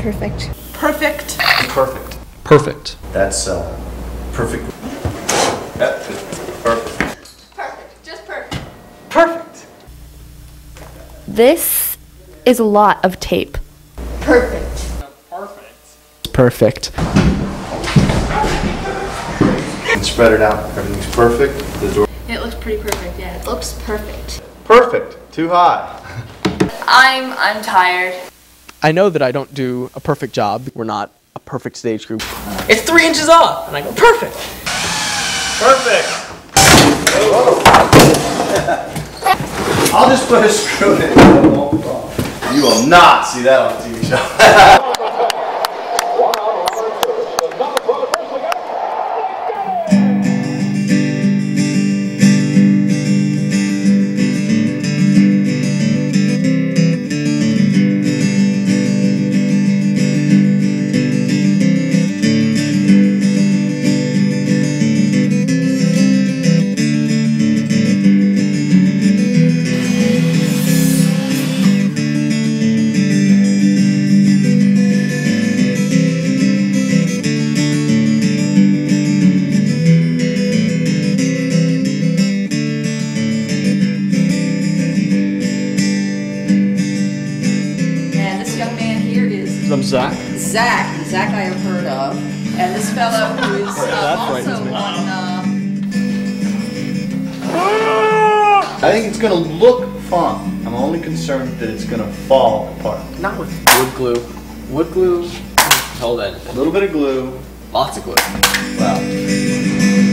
Perfect. Perfect. Perfect. Perfect. That's perfect. Perfect. Perfect. Just perfect. Perfect. This is a lot of tape. Perfect. Perfect. And spread it out. Everything's perfect. The door. It looks pretty perfect, yeah. It looks perfect. Perfect. Too high. I'm tired. I know that I don't do a perfect job. We're not a perfect stage group. It's 3 inches off, and I go, perfect. Perfect. I'll just put a screw in it. It won't fall. You will not see that on a TV show. I'm Zach. Zach I have heard of. And this fellow who is also on... I think it's going to look fun. I'm only concerned that it's going to fall apart. Not with wood glue. Wood glue, hold that. A little bit of glue. Lots of glue. Wow.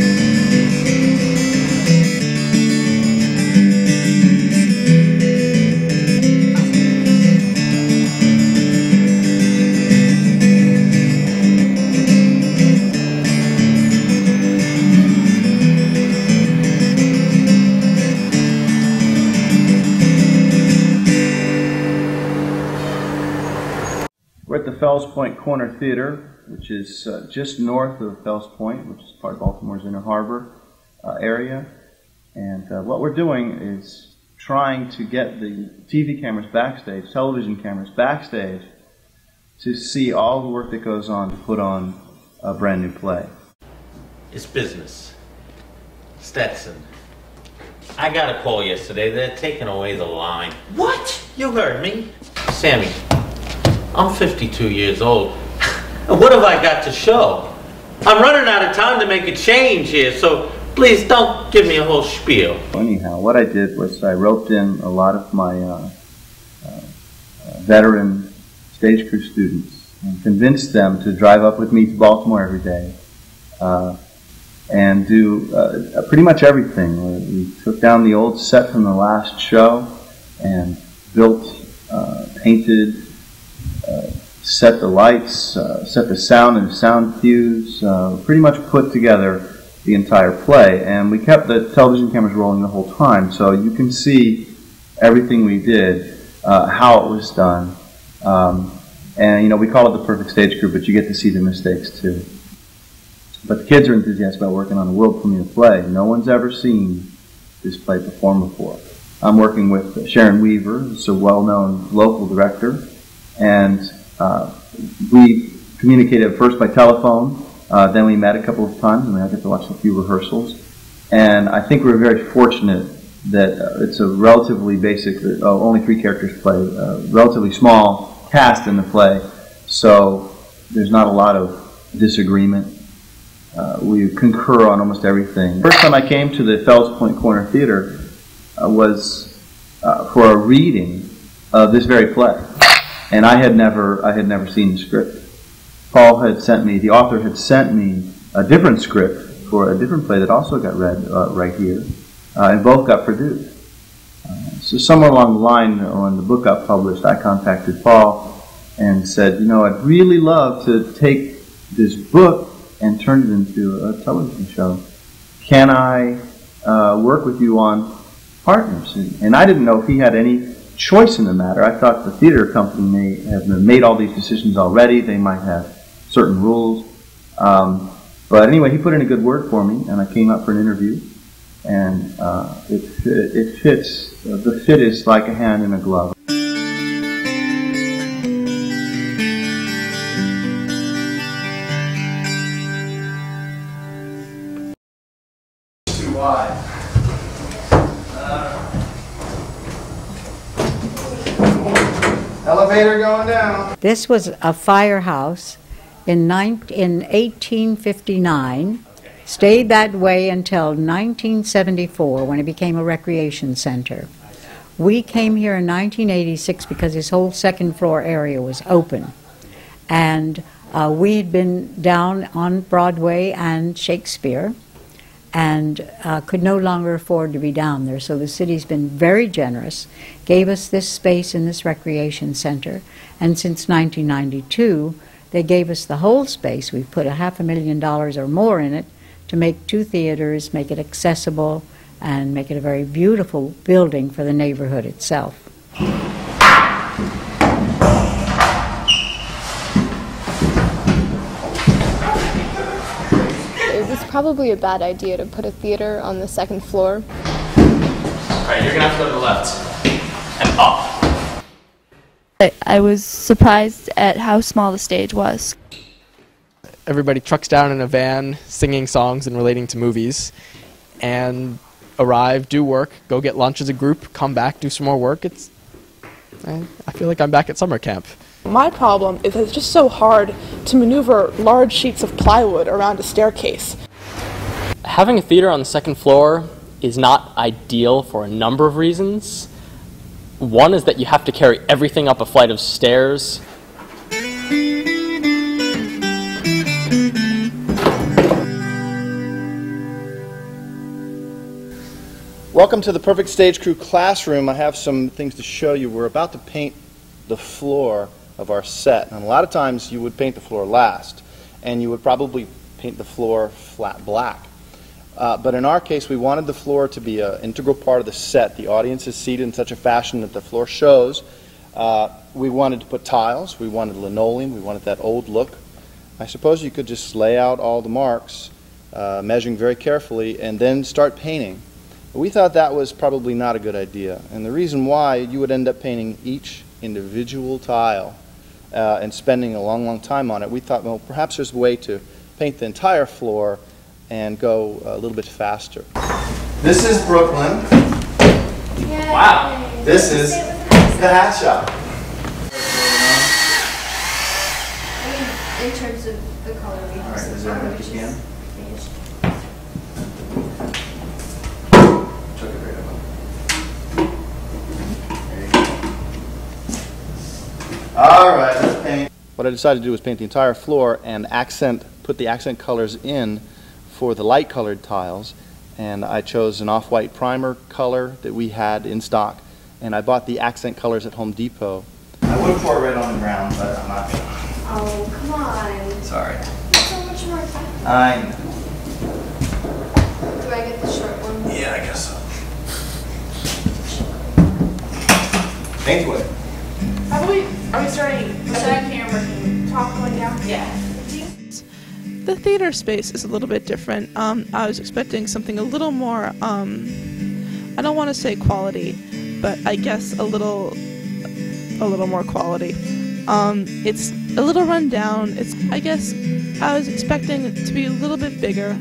We're at the Fells Point Corner Theater, which is just north of Fells Point, which is part of Baltimore's Inner Harbor area. And what we're doing is trying to get the TV cameras backstage, television cameras backstage, to see all the work that goes on to put on a brand new play. It's business. Stetson. I got a call yesterday. They're taking away the line. What? You heard me. Sammy, I'm 52 years old. And what have I got to show? I'm running out of time to make a change here, so please don't give me a whole spiel. Anyhow, what I did was I roped in a lot of my veteran stage crew students and convinced them to drive up with me to Baltimore every day and do pretty much everything. We took down the old set from the last show and built, painted, set the lights, set the sound and sound cues, pretty much put together the entire play. And we kept the television cameras rolling the whole time, so you can see everything we did, how it was done. And you know, we call it the perfect stage crew, but you get to see the mistakes too. But the kids are enthusiastic about working on a world premiere play. No one's ever seen this play performed before. I'm working with Sharon Weaver, who's a well-known local director, and we communicated first by telephone, then we met a couple of times, and I got to watch a few rehearsals. And I think we're very fortunate that it's a relatively basic, only 3 characters play, relatively small cast in the play, so there's not a lot of disagreement. We concur on almost everything. First time I came to the Fells Point Corner Theater was for a reading of this very play. And I had never seen the script. Paul had sent me, the author had sent me a different script for a different play that also got read right here, and both got produced. So somewhere along the line, when the book got published, I contacted Paul and said, you know, I'd really love to take this book and turn it into a television show. Can I work with you on partners? And I didn't know if he had any choice in the matter. I thought the theater company may have made all these decisions already. They might have certain rules. But anyway, he put in a good word for me, and I came up for an interview. And it fits. The fit is like a hand in a glove. Elevator going down. This was a firehouse in 1859, stayed that way until 1974 when it became a recreation center. We came here in 1986 because this whole second floor area was open. And we had been down on Broadway and Shakespeare and could no longer afford to be down there. So the city's been very generous, gave us this space in this recreation center, and since 1992, they gave us the whole space. We've put $500,000 or more in it to make 2 theaters, make it accessible, and make it a very beautiful building for the neighborhood itself. It was probably a bad idea to put a theater on the second floor. Alright, you're gonna have to go to the left. And up. I was surprised at how small the stage was. Everybody trucks down in a van, singing songs and relating to movies, and arrive, do work, go get lunch as a group, come back, do some more work. I feel like I'm back at summer camp. My problem is that it's just so hard to maneuver large sheets of plywood around a staircase. Having a theater on the second floor is not ideal for a number of reasons. One is that you have to carry everything up a flight of stairs. Welcome to the Perfect Stage Crew classroom. I have some things to show you. We're about to paint the floor of our set. And a lot of times you would paint the floor last, and you would probably paint the floor flat black. But in our case, we wanted the floor to be an integral part of the set. The audience is seated in such a fashion that the floor shows. We wanted to put tiles. We wanted linoleum. We wanted that old look. I suppose you could just lay out all the marks, measuring very carefully, and then start painting. But we thought that was probably not a good idea. And the reason why, you would end up painting each individual tile and spending a long, long time on it. We thought, well, perhaps there's a way to paint the entire floor and go a little bit faster. This is Brooklyn. Yay. Wow. This is the hat shop. In terms of the color we All right, is there a can? Chuck it right up. There you go. All right, let's paint. What I decided to do was paint the entire floor and put the accent colors in for the light colored tiles, and I chose an off-white primer color that we had in stock, and I bought the accent colors at Home Depot. I would pour red on the ground, but I'm not gonna. Oh, come on. Sorry. It's so much more effective. I know. Do I get the short one? Yeah, I guess so. Paint away. Are we starting the second camera top going down? Yeah. The theater space is a little bit different. I was expecting something a little more, I don't want to say quality, but I guess a little more quality. It's a little run down. I guess I was expecting it to be a little bit bigger.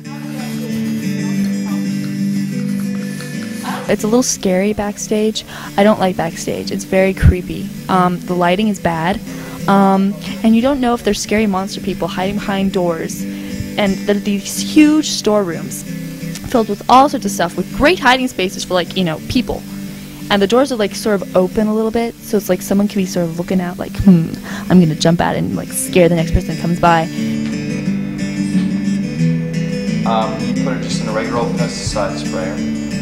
It's a little scary backstage. I don't like backstage. It's very creepy. The lighting is bad. And you don't know if there's scary monster people hiding behind doors. And there are these huge storerooms filled with all sorts of stuff with great hiding spaces for, like, people. And the doors are, like, sort of open a little bit, so it's like someone can be sort of looking out like, I'm going to jump out and, like, scare the next person that comes by. You put it just in a regular old pesticide sprayer.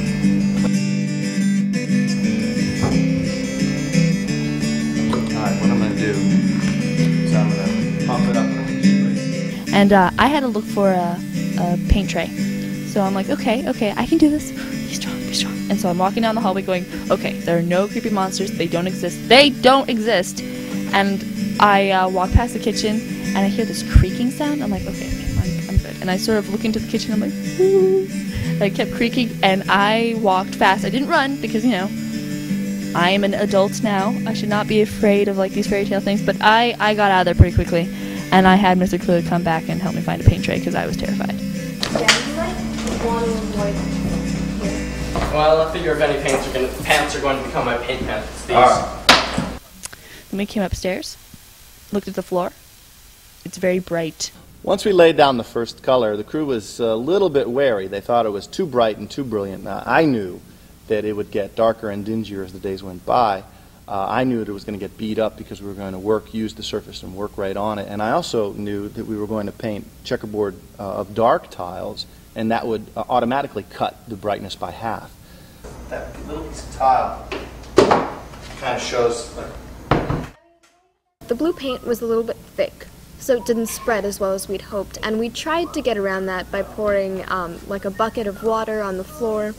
Alright, what I'm going to do is I'm going to pump it up. And I had to look for a paint tray. So I'm like, okay, I can do this. Be strong, be strong. And so I'm walking down the hallway going, okay, there are no creepy monsters. They don't exist. They don't exist. And I walk past the kitchen, and I hear this creaking sound. I'm like, okay, I'm good. And I sort of look into the kitchen. I'm like, ooh. And I kept creaking, and I walked fast. I didn't run because, I am an adult now. I should not be afraid of, like, these fairy tale things. But I got out of there pretty quickly. And I had Mr. Clue come back and help me find a paint tray because I was terrified. Yeah, you might want to avoid here. Well, I figure if any pants are going to become my paint pants, it's these. When we came upstairs, looked at the floor, it's very bright. Once we laid down the first color, the crew was a little bit wary. They thought it was too bright and too brilliant. Now, I knew that it would get darker and dingier as the days went by. I knew that it was going to get beat up because we were going to use the surface and work right on it. And I also knew that we were going to paint checkerboard of dark tiles, and that would automatically cut the brightness by half. That little piece of tile kind of shows. The blue paint was a little bit thick, so it didn't spread as well as we'd hoped, and we tried to get around that by pouring like a bucket of water on the floor.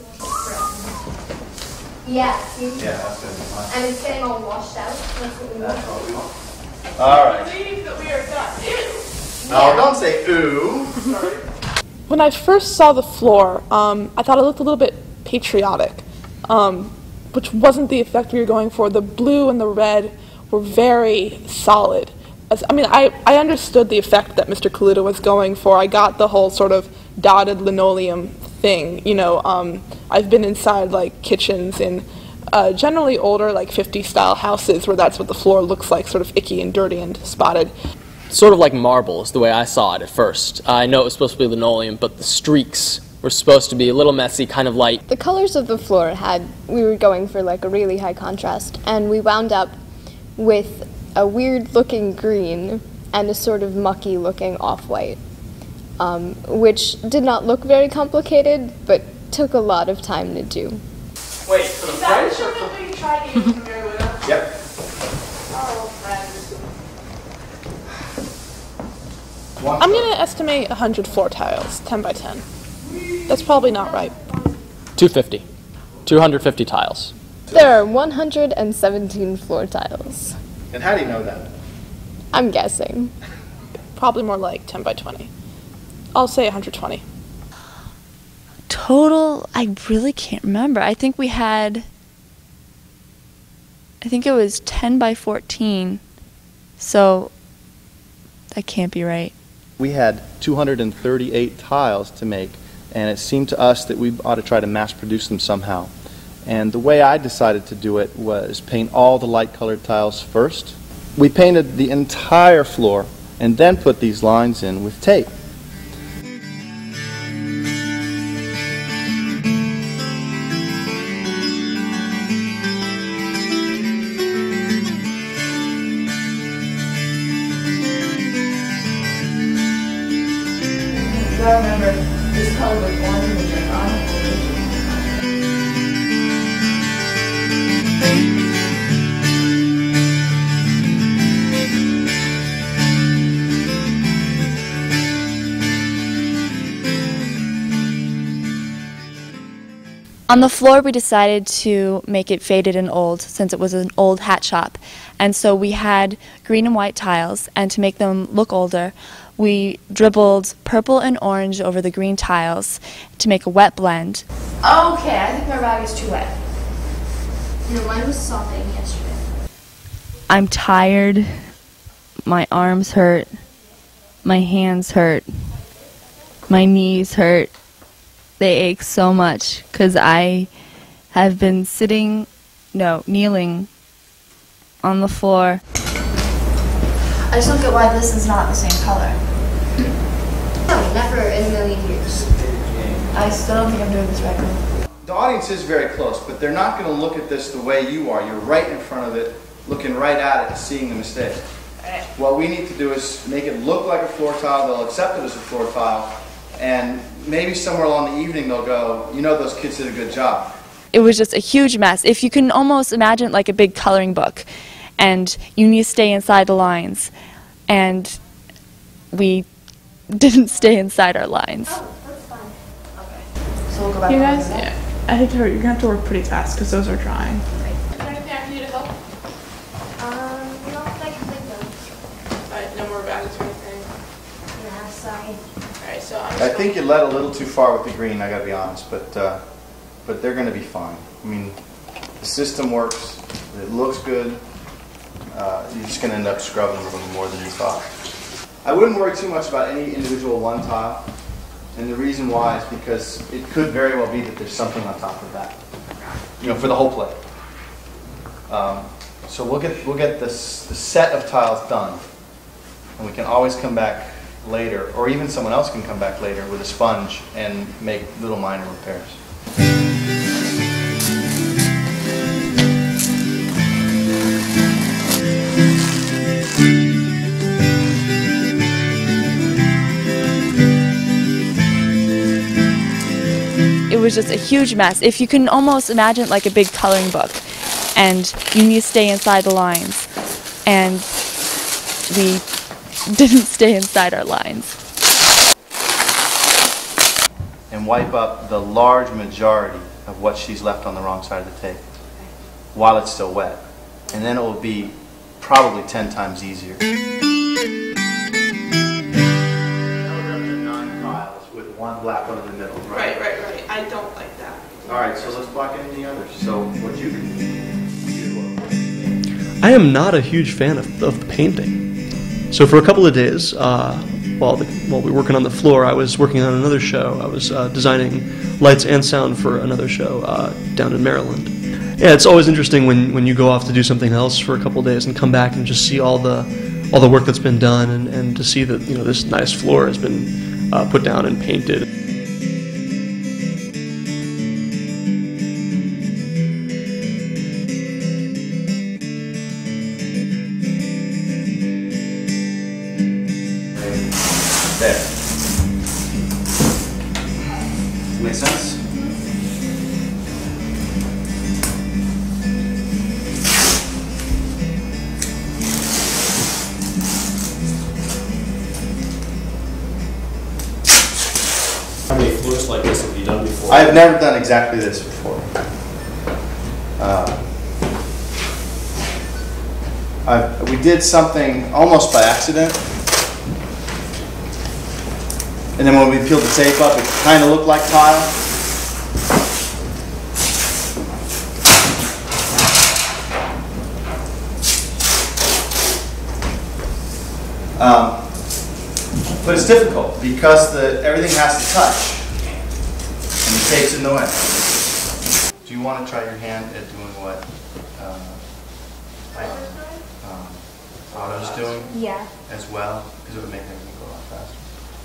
Yeah, see? Yeah, that's going to be fine. And it's getting all washed out. That's what we want. That's what we want. All right. I believe that we are done. No, don't say ooh. Sorry. When I first saw the floor, I thought it looked a little bit patriotic, which wasn't the effect we were going for. The blue and the red were very solid. I understood the effect that Mr. Kaluta was going for. I got the whole sort of dotted linoleum thing. You know, I've been inside like kitchens in generally older like 50s style houses where that's what the floor looks like, sort of icky and dirty and spotted. Sort of like marble is the way I saw it at first. I know it was supposed to be linoleum, but the streaks were supposed to be a little messy, kind of light. The colors of the floor we were going for like a really high contrast, and we wound up with a weird looking green and a sort of mucky looking off-white, which did not look very complicated, but took a lot of time to do. Wait, for the French or for... we tried to use familiar with us? Yep. Oh, friends. I'm going to estimate 100 floor tiles, 10 by 10. That's probably not right. 250. 250 tiles. There are 117 floor tiles. And how do you know that? I'm guessing. Probably more like 10 by 20. I'll say 120. Total, I really can't remember. I think it was 10 by 14, so that can't be right. We had 238 tiles to make, and it seemed to us that we ought to try to mass produce them somehow. And the way I decided to do it was paint all the light colored tiles first. We painted the entire floor and then put these lines in with tape. You gotta remember, this color was orange and the on. On the floor, we decided to make it faded and old, since it was an old hat shop. And so we had green and white tiles, and to make them look older, we dribbled purple and orange over the green tiles to make a wet blend. Okay, I think my rag is too wet. No, mine was sopping yesterday. I'm tired. My arms hurt. My hands hurt. My knees hurt. They ache so much because I have been kneeling on the floor. I just don't get why this is not the same color. No, never in a million years. I still don't think I'm doing this right. The audience is very close, but they're not going to look at this the way you are. You're right in front of it, looking right at it and seeing the mistake. What we need to do is make it look like a floor tile. They'll accept it as a floor tile, and maybe somewhere along the evening they'll go, you know, those kids did a good job. It was just a huge mess. If you can almost imagine like a big coloring book, and you need to stay inside the lines, and we didn't stay inside our lines. Oh, that's fine. Okay. So we'll go back. You guys, yeah, I hate to hurt you. You're gonna have to work pretty fast because those are drying. Anything I can do to help? Not that I can think of. Alright, no more bags or anything. Yeah, sorry. Alright, so I'm I think you led a little too far with the green, I gotta be honest, but they're going to be fine. I mean, the system works, it looks good, you're just going to end up scrubbing a little more than you thought. I wouldn't worry too much about any individual one tile, and the reason why is because it could very well be that there's something on top of that, you know, for the whole plate. So we'll get the set of tiles done, and we can always come back later, or even someone else can come back later with a sponge and make little minor repairs. It was just a huge mess. If you can almost imagine like a big coloring book, and you need to stay inside the lines, and we didn't stay inside our lines. And wipe up the large majority of what she's left on the wrong side of the tape while it's still wet. And then it will be probably 10 times easier. Now we're going to 9 tiles with 1 black one in the middle, right? Right. I don't like that. All right, so let's block in the others. So what you can do. I am not a huge fan of the painting. So for a couple of days, while we were working on the floor, I was working on another show. I was designing lights and sound for another show down in Maryland. Yeah, it's always interesting when you go off to do something else for a couple of days and come back and just see all the work that's been done, and to see that this nice floor has been put down and painted. There. Make sense? How many floors like this have you done before? I have never done exactly this before. We did something almost by accident. And then when we peeled the tape up, it kind of looked like tile. But it's difficult because everything has to touch, and the tape's in the way. Do you want to try your hand at doing what Otto's doing? Yeah. As well, because it would make everything go a lot faster.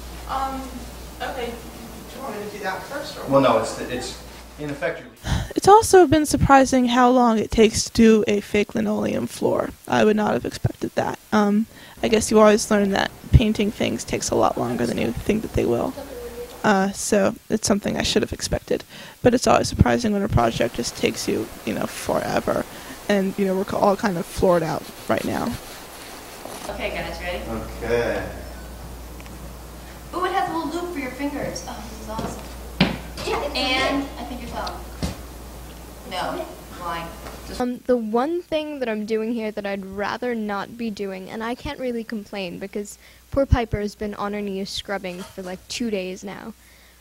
Okay. Do you want me to do that first? Or Well, no, it's in effect. It's also been surprising how long it takes to do a fake linoleum floor. I would not have expected that. I guess you always learn that painting things takes a lot longer than you think that they will. So it's something I should have expected. But it's always surprising when a project just takes you, forever. And, we're all kind of floored out right now. Okay, guys, ready? Okay. Ooh, it has a little loop for your fingers. Oh, this is awesome. Yeah, and I think your thumb. No, line. The one thing that I'm doing here that I'd rather not be doing, and I can't really complain because poor Piper has been on her knees scrubbing for like 2 days now.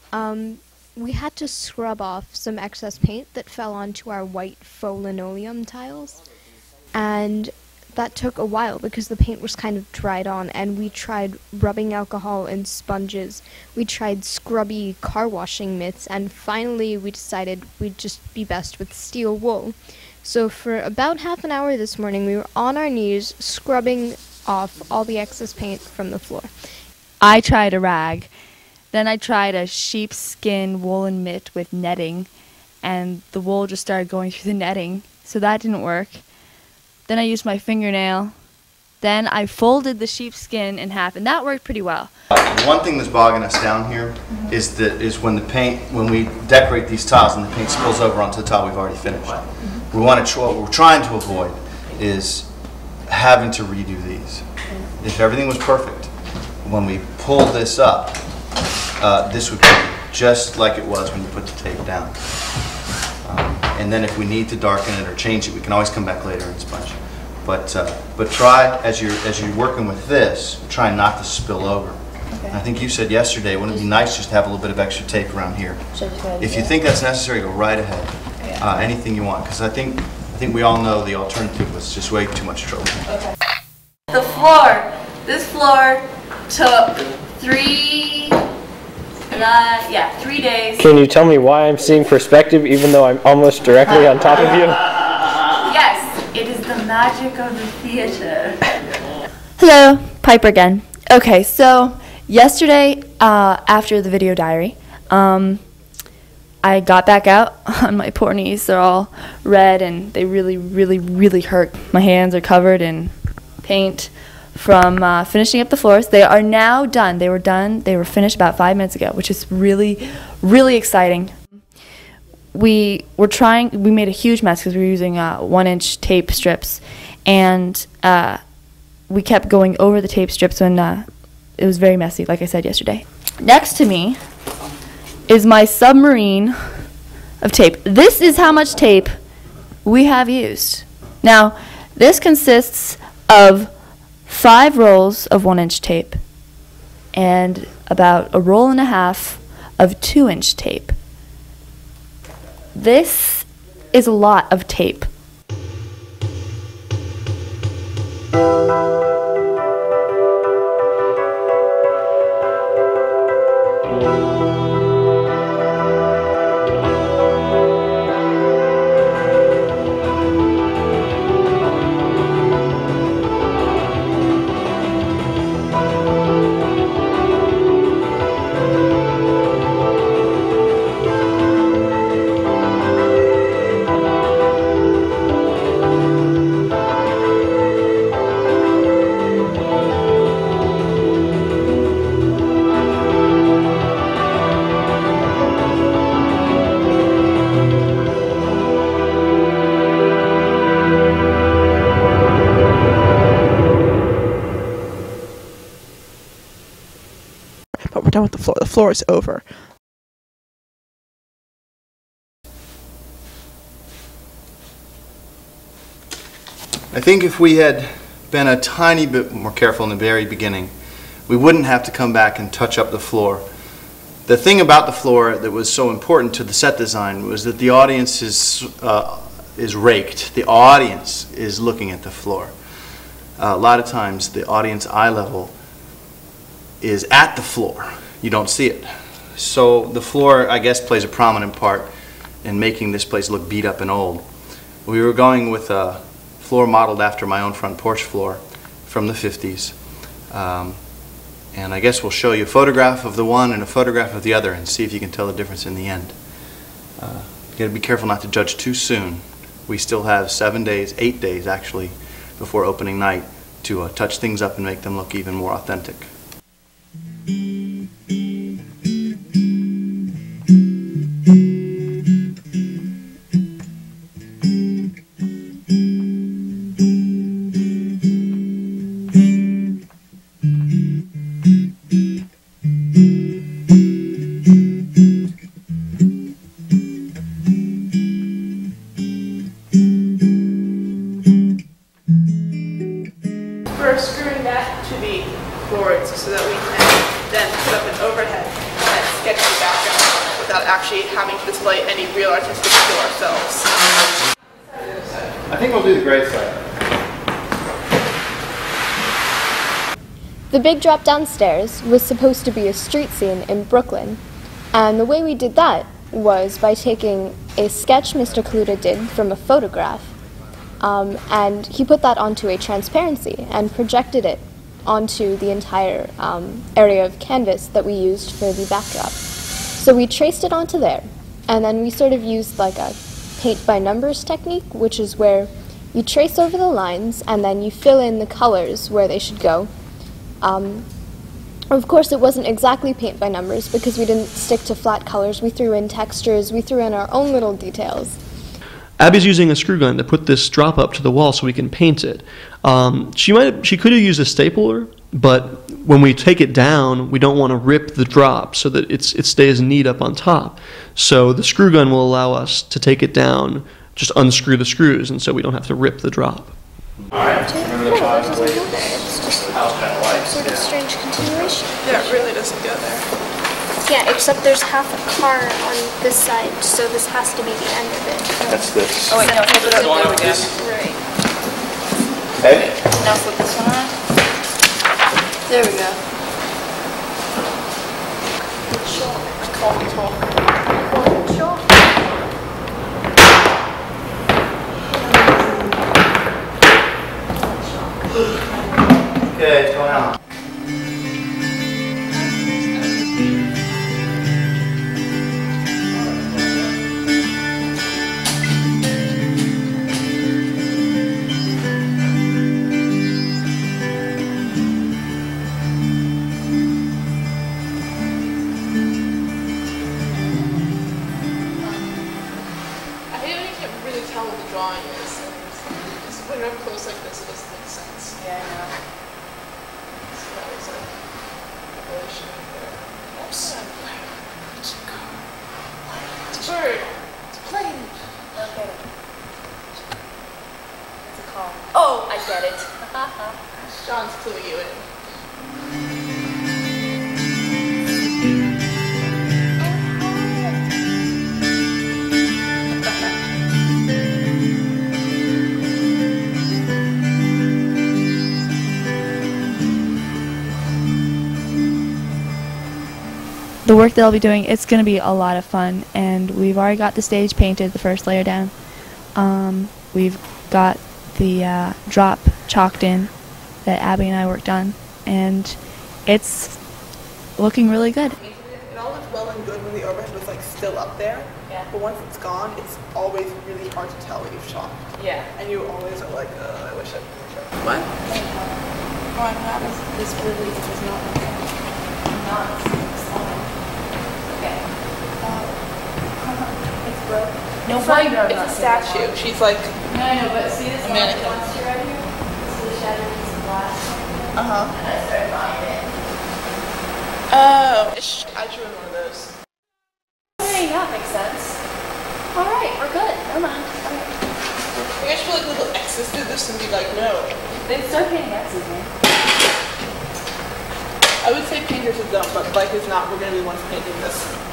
We had to scrub off some excess paint that fell onto our white faux linoleum tiles, and that took a while because the paint was kind of dried on, and we tried rubbing alcohol and sponges. We tried scrubby car washing mitts, and finally we decided we'd just be best with steel wool. So for about half an hour this morning, we were on our knees scrubbing off all the excess paint from the floor. I tried a rag, then I tried a sheepskin woolen mitt with netting, and the wool just started going through the netting, so that didn't work. Then I used my fingernail. Then I folded the sheepskin in half, and that worked pretty well. One thing that's bogging us down here is when we decorate these tiles and the paint spills over onto the tile we've already finished. What we're trying to avoid is having to redo these. If everything was perfect, when we pull this up, this would be just like it was when you put the tape down. And then if we need to darken it or change it, we can always come back later and sponge. But try, as you're working with this, try not to spill over. Okay. I think you said yesterday, wouldn't it be nice just to have a little bit of extra tape around here? If you think that's necessary, go right ahead. Anything you want, because I think we all know the alternative was just way too much trouble. Okay. The floor. This floor took 3 days. Can you tell me why I'm seeing perspective even though I'm almost directly on top of you? Yes, it is the magic of the theater. Hello, Piper again. Okay, so yesterday, after the video diary, I got back out on my poor knees. They're all red and they really, really, really hurt. My hands are covered in paint from finishing up the floors. They are now done. They were done. They were finished about 5 minutes ago, which is really, really exciting. We made a huge mess because we were using 1-inch tape strips, and we kept going over the tape strips when it was very messy, like I said yesterday. Next to me is my submarine of tape. This is how much tape we have used. Now, this consists of 5 rolls of 1-inch tape and about a roll and a half of 2-inch tape. This is a lot of tape. But we're done with the floor. The floor is over. I think if we had been a tiny bit more careful in the very beginning, we wouldn't have to come back and touch up the floor. The thing about the floor that was so important to the set design was that the audience is raked. The audience is looking at the floor. A lot of times the audience eye level is at the floor. You don't see it. So the floor, I guess, plays a prominent part in making this place look beat up and old. We were going with a floor modeled after my own front porch floor from the 50s. And I guess we'll show you a photograph of the one and a photograph of the other and see if you can tell the difference in the end. You gotta be careful not to judge too soon. We still have 7 days, 8 days actually, before opening night to touch things up and make them look even more authentic. We're screwing that to the boards so that we can then put up an overhead and sketch the background without actually having to display any real artistic skill ourselves. I think we'll do the gray side. The big drop downstairs was supposed to be a street scene in Brooklyn, and the way we did that was by taking a sketch Mr. Kaluta did from a photograph, and he put that onto a transparency and projected it onto the entire area of canvas that we used for the backdrop. So we traced it onto there, and then we sort of used like a paint by numbers technique, which is where you trace over the lines and then you fill in the colors where they should go. Of course, it wasn't exactly paint by numbers because we didn't stick to flat colors. We threw in textures, we threw in our own little details. Abby's using a screw gun to put this drop up to the wall so we can paint it. She could have used a stapler, but when we take it down, we don't want to rip the drop so that it stays neat up on top. So the screw gun will allow us to take it down, just unscrew the screws, and so we don't have to rip the drop. It's just sort of strange continuation. Yeah, it really doesn't go there. Yeah, except there's half a car on this side, so this has to be the end of it. That's this. Oh wait, no, flip it up. There we go. Right. Okay. Now flip this one on. There we go. Okay, it's going on. I hate when you can't really tell what the drawing is. Just when I'm close like this, it doesn't make sense. Yeah, I know. So that was like a relation right there. Oops. It's a bird. It's a plane. Okay. What's it called? Oh, I get it. John's cluing you in. The work that I'll be doing, it's going to be a lot of fun, and we've already got the stage painted, the first layer down. We've got the drop chalked in that Abby and I worked on, and it's looking really good. It all looked well and good when the overhead was like still up there. Yeah. But once it's gone, it's always really hard to tell what you've shot. Yeah. And you always are like, I wish I could. What? Oh, I'm glad this really is not like Okay. It's broken. No, it's a statue. She's like No, but see this a mannequin. monster right here? This is a shattered piece of glass. Uh-huh. And I started buying it. Oh, I drew in one of those. Hey, that makes sense. Alright, we're good. Never mind. Alright. I guess like little X's through this and be like, no. They start painting X's, man. I would say painters are dumb, but like is not, we're gonna be the ones painting this.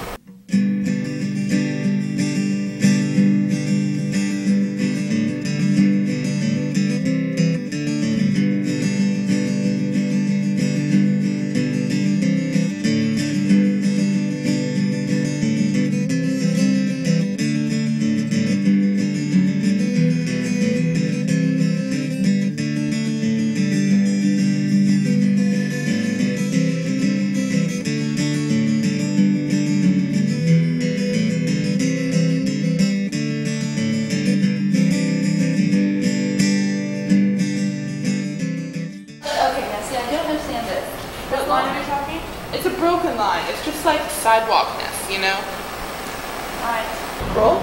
What line are you talking? It's a broken line. It's just like sidewalkness, you know? Alright. Roll?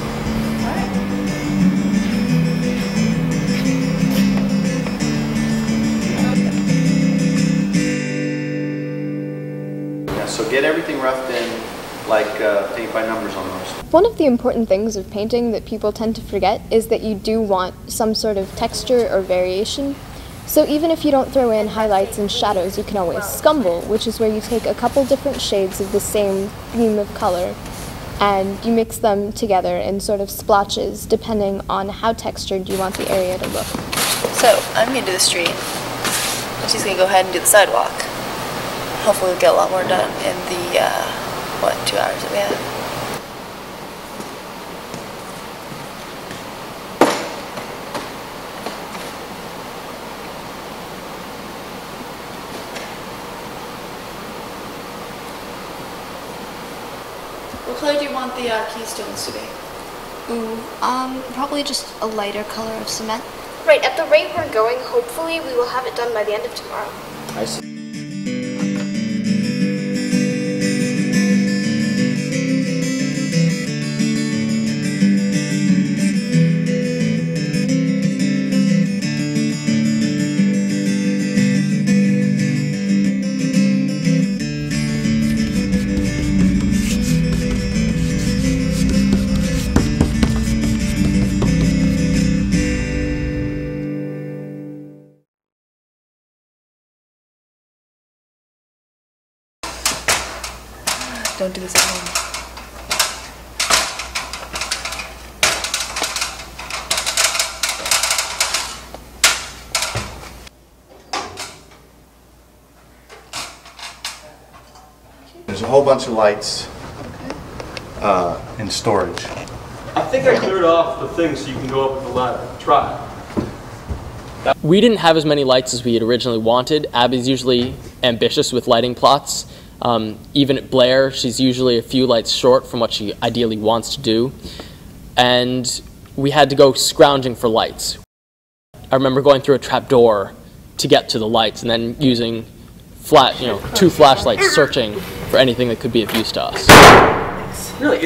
Yeah, so get everything roughed in, like paint by numbers almost. One of the important things of painting that people tend to forget is that you do want some sort of texture or variation. So even if you don't throw in highlights and shadows, you can always scumble, which is where you take a couple different shades of the same theme of color and you mix them together in sort of splotches depending on how textured you want the area to look. So, I'm going to do the street, and she's going to go ahead and do the sidewalk. Hopefully we'll get a lot more done in the, 2 hours that we have. What color do you want the keystones to be? Probably just a lighter color of cement. Right, at the rate we're going, hopefully we will have it done by the end of tomorrow. I see. Don't do this at home. There's a whole bunch of lights in storage. I think I cleared off the thing so you can go up with the ladder. Try. We didn't have as many lights as we had originally wanted. Abby's usually ambitious with lighting plots. Even at Blair, she's usually a few lights short from what she ideally wants to do. And we had to go scrounging for lights. I remember going through a trapdoor to get to the lights and then using 2 flashlights searching for anything that could be of use to us. Really?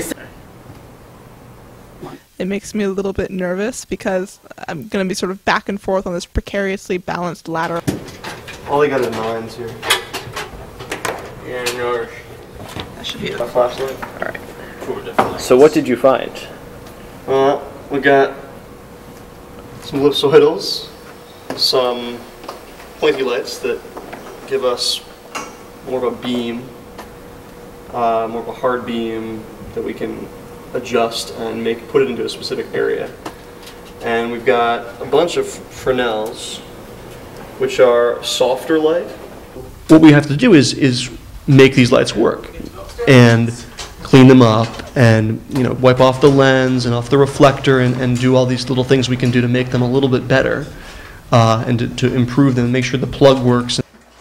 It makes me a little bit nervous because I'm going to be sort of back and forth on this precariously balanced ladder. All I got is 9s here. Yeah, no. That should be A flashlight. Alright. So what did you find? We got some ellipsoidals, some pointy lights that give us more of a beam, more of a hard beam that we can adjust and put it into a specific area. And we've got a bunch of Fresnels, which are softer light. What we have to do is make these lights work and clean them up and wipe off the lens and off the reflector and do all these little things we can do to make them a little bit better and to improve them and make sure the plug works.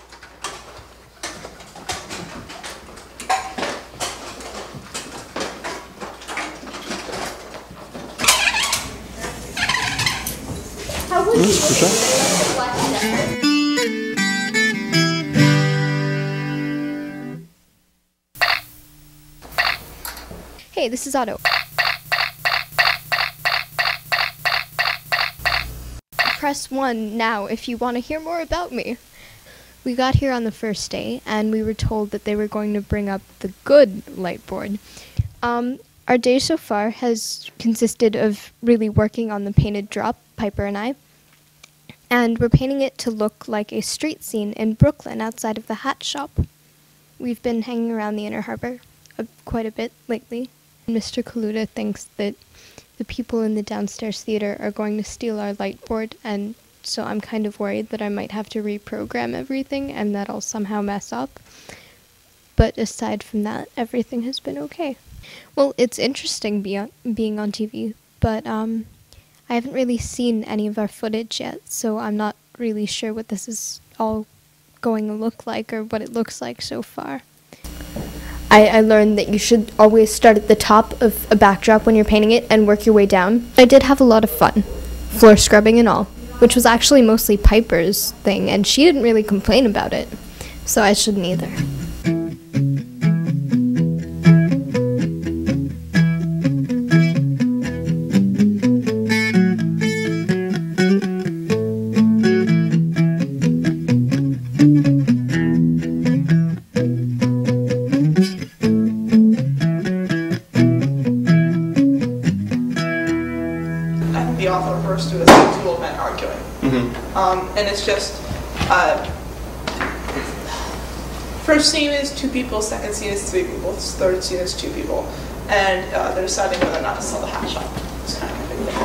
Hey, this is Otto. Press 1 now if you want to hear more about me. We got here on the first day, and we were told that they were going to bring up the good light board. Our day so far has consisted of really working on the painted drop, Piper and I, and we're painting it to look like a street scene in Brooklyn outside of the hat shop. We've been hanging around the Inner Harbor quite a bit lately. Mr. Kaluta thinks that the people in the downstairs theater are going to steal our light board, and so I'm kind of worried that I might have to reprogram everything and that I'll somehow mess up. But aside from that, everything has been okay. Well, it's interesting being on TV, but I haven't really seen any of our footage yet, so I'm not really sure what this is all going to look like or what it looks like so far. I learned that you should always start at the top of a backdrop when you're painting it and work your way down. I did have a lot of fun, floor scrubbing and all, which was actually mostly Piper's thing, and she didn't really complain about it, so I shouldn't either. The author refers to it as two old men arguing. And it's just, first scene is 2 people, second scene is 3 people, third scene is 2 people, and they're deciding whether or not to sell the hat shop. It's kind of a big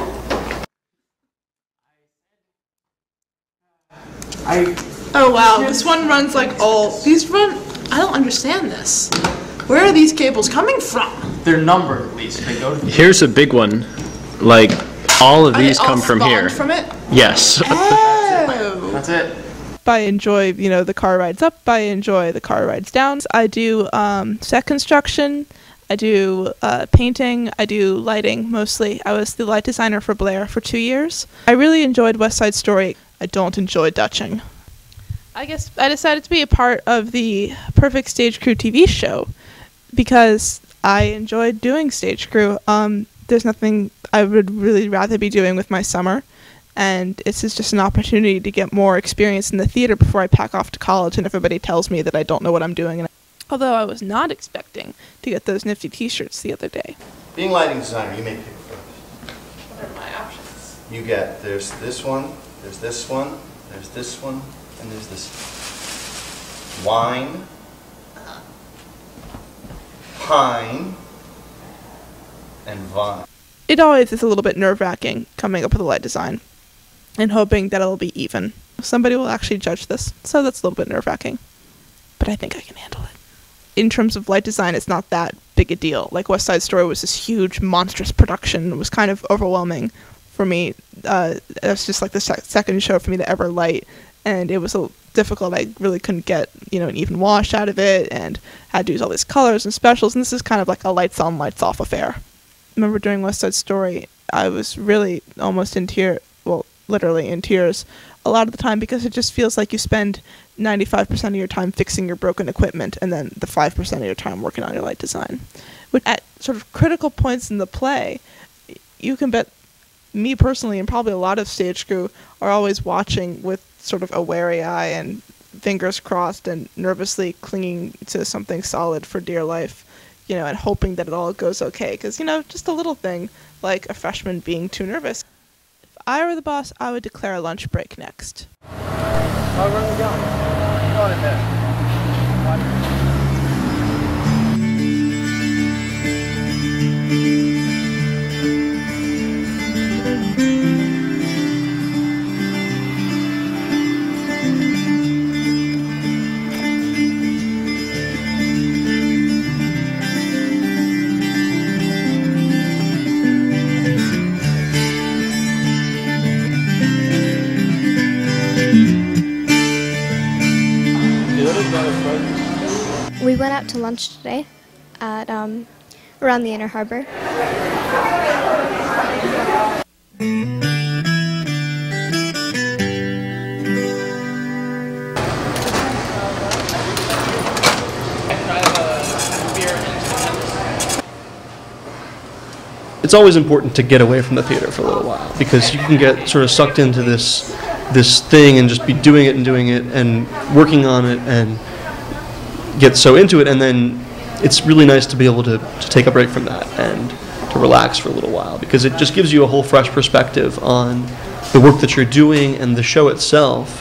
thing. Oh wow, this one runs like all, I don't understand this. Where are these cables coming from? They're numbered at least. They go to the Here's a big one. Like, all of these come from here. From it? Yes. Oh. That's it. I enjoy, the car rides up. I enjoy the car rides down. I do set construction. I do painting. I do lighting mostly. I was the light designer for Blair for 2 years. I really enjoyed West Side Story. I don't enjoy Dutching. I guess I decided to be a part of the Perfect Stage Crew TV show because I enjoyed doing stage crew. There's nothing I would really rather be doing with my summer, and this is just an opportunity to get more experience in the theater before I pack off to college and everybody tells me that I don't know what I'm doing. Although I was not expecting to get those nifty t-shirts the other day. Being lighting designer, you may pick first. What are my options? You get, there's this one, there's this one, there's this one, and there's this wine, pine, and vine. It always is a little bit nerve-wracking coming up with a light design and hoping that it'll be even. Somebody will actually judge this, so that's a little bit nerve-wracking. But I think I can handle it. In terms of light design, it's not that big a deal. Like West Side Story was this huge, monstrous production. It was kind of overwhelming for me That's just like the second show for me to ever light, and it was a difficult. I really couldn't get an even wash out of it, and had to use all these colors and specials. And this is kind of like a lights on, lights off affair. I remember during West Side Story, I was really almost in tears. Well, literally in tears a lot of the time, because it just feels like you spend 95% of your time fixing your broken equipment, and then the 5% of your time working on your light design. But at sort of critical points in the play, you can bet me personally, and probably a lot of stage crew, are always watching with sort of a wary eye and fingers crossed and nervously clinging to something solid for dear life, and hoping that it all goes okay. Because, just a little thing like a freshman being too nervous. If I were the boss, I would declare a lunch break next. How long are we going? Go on in there. We went out to lunch today at around the Inner Harbor. It's always important to get away from the theater for a little while, because you can get sort of sucked into this thing and just be doing it and working on it and get so into it, and then it's really nice to be able to take a break from that and to relax for a little while, because it just gives you a whole fresh perspective on the work that you're doing and the show itself.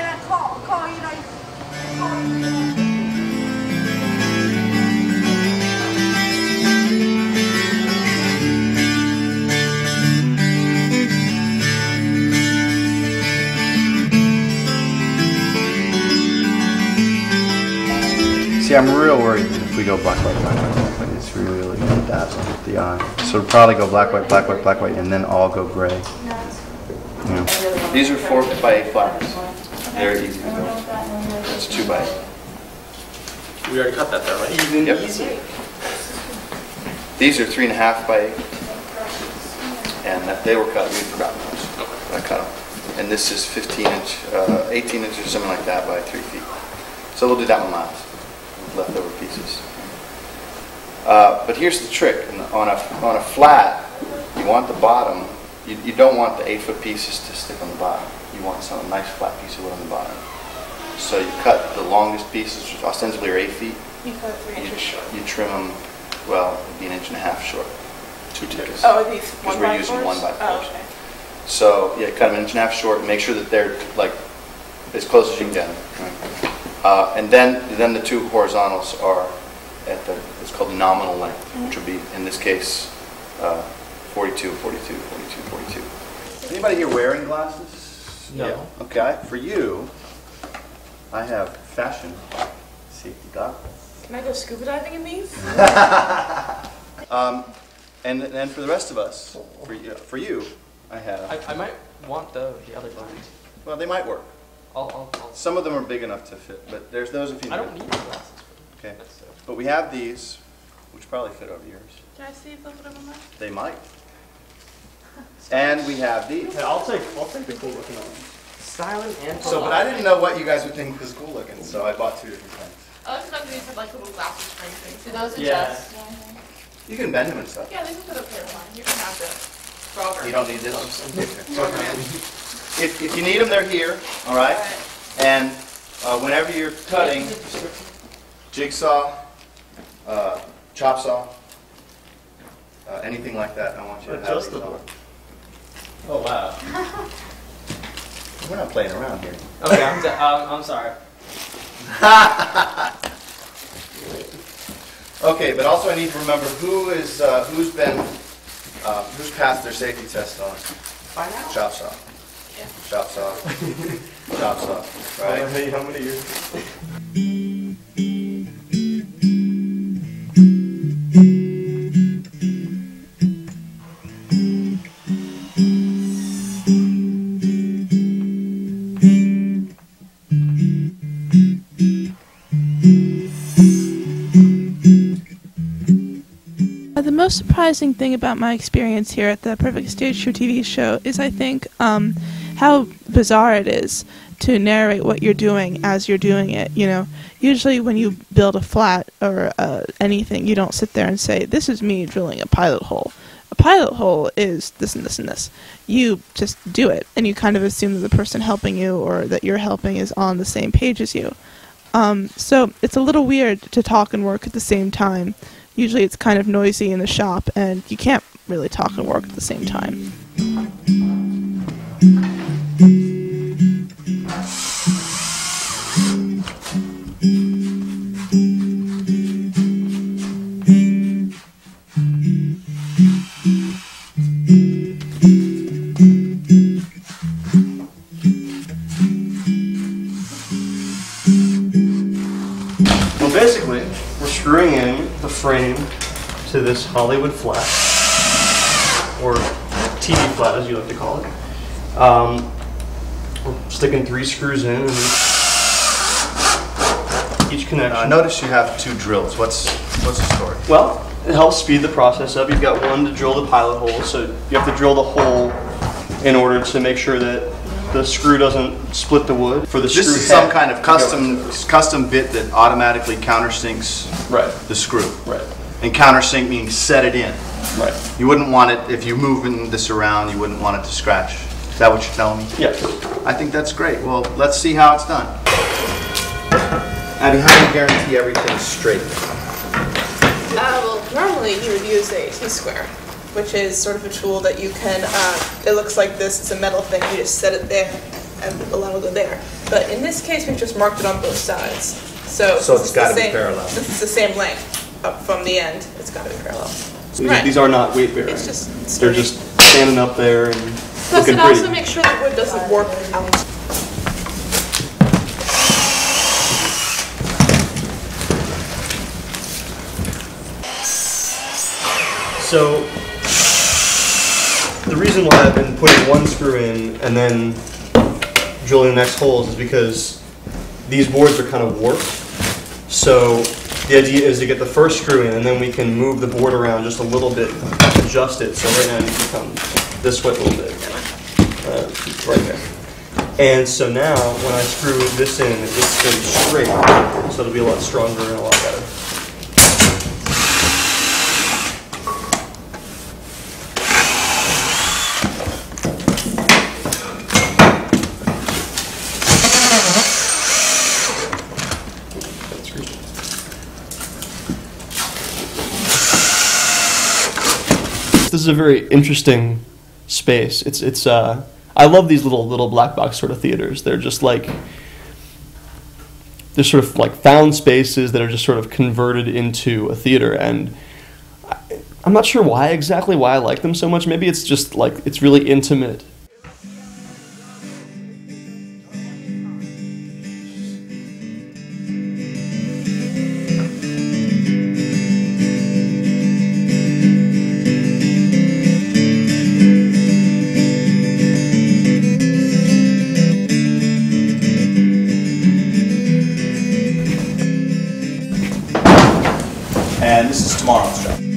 See, I'm real worried that if we go black, white, black, white, black, white, it's really going to dazzle the eye. So we'll probably go black, white, black, white, black, white, and then all go gray. These are 4x8 flowers. They're easy to do. It's 2x8. We already cut that there, right? Even easier. These are 3.5x8. And that they were cut, we forgot those. I cut them. And this is 18 inches or something like that by 3 feet. So we'll do that one last. Leftover pieces. But here's the trick. On a flat, you want the bottom, you don't want the 8-foot pieces to stick on the bottom. You want some nice flat piece of wood on the bottom. So you cut the longest pieces, which ostensibly are 8 feet. You cut 3 inches short. You trim them, well, it'd be 1.5 inches short. 2 tickets. Oh, are these 1x4s? Because we're using 1x4s. Oh, okay. So yeah, cut them 1.5 inches short and make sure that they're like as close as you can get them. Right? And then the 2 horizontals are at it's called the nominal length, which would be, in this case, 42, 42, 42, 42. Anybody here wearing glasses? No. Yeah. Okay, for you, I have fashion safety goggles. Can I go scuba diving in these? And then for the rest of us, for you, I have. I might want the other glasses. Well, they might work. I'll Some of them are big enough to fit, but there's those if you need. I don't need the glasses. Okay. But we have these, which probably fit over yours. Can I see if they'll fit over mine? They might. And we have these. Hey, I'll take the cool looking one. Silent and So, but I didn't know what you guys would think was cool looking, so I bought 2 different things. I like that these have like little glasses spring things. Do those Yeah. adjust? You can bend them and stuff. Yeah, they can fit up here fine. You can have this. Strawberry. You don't need this. If you need them, they're here. All right. And whenever you're cutting, jigsaw, chop saw, anything like that, I want you to have these on. Oh wow. We're not playing around here. Okay, I'm sorry. Okay, but also I need to remember who's passed their safety test on. By now. Chop saw. Yeah. Chop saw. Chop saw. Right. Hey, how many years? most surprising thing about my experience here at the Perfect Stage Crew TV show is, I think, how bizarre it is to narrate what you're doing as you're doing it. You know, usually when you build a flat or anything, you don't sit there and say, "This is me drilling a pilot hole." A pilot hole is this and this and this. You just do it, and you kind of assume that the person helping you or that you're helping is on the same page as you. So it's a little weird to talk and work at the same time. Usually it's kind of noisy in the shop, and you can't really talk and work at the same time. Basically, we're screwing in the frame to this Hollywood flat, or TV flat as you like to call it. We're sticking 3 screws in, and each connection. Notice you have 2 drills. What's the story? Well, it helps speed the process up. You've got one to drill the pilot hole, so you have to drill the hole in order to make sure that the screw doesn't split the wood. For the This screw is some head, kind of custom bit that automatically countersinks the screw. Right. And countersink means set it in. Right. You wouldn't want it, if you're moving this around, you wouldn't want it to scratch. Is that what you're telling me? Yeah. I think that's great. Well, let's see how it's done. Abby, how do you guarantee everything's straight? Well, normally you would use a T-square, which is sort of a tool that you can, it looks like this, it's a metal thing, you just set it there and the line will go there. But in this case, we've just marked it on both sides. So it's got to be parallel. Since it's the same length up from the end, it's got to be parallel. So these are not weight bearing. It's just They're just standing up there and plus looking it pretty. also makes sure the wood doesn't warp out. So the reason why I've been putting one screw in and then drilling the next holes is because these boards are kind of warped. So the idea is to get the first screw in and then we can move the board around just a little bit, adjust it. So right now it can come this way a little bit, right there. And so now when I screw this in, it's going to be straight. So it'll be a lot stronger and a lot better. This is a very interesting space. It's I love these little black box sort of theaters. They're just like they're sort of like found spaces that are just sort of converted into a theater, and I'm not sure why I like them so much. Maybe it's just like it's really intimate. And this is tomorrow's job.